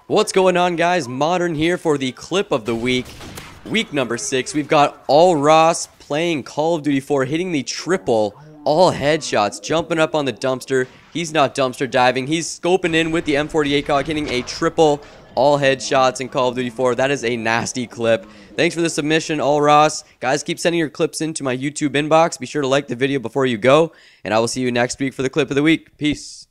What's going on, guys? Modern here for the clip of the week. Week number 6. We've got OLROSS playing Call of Duty 4, hitting the triple, all headshots, jumping up on the dumpster. He's not dumpster diving. He's scoping in with the M48 cog, hitting a triple, all headshots in Call of Duty 4. That is a nasty clip. Thanks for the submission, OLROSS. Guys, keep sending your clips into my YouTube inbox. Be sure to like the video before you go, and I will see you next week for the clip of the week. Peace.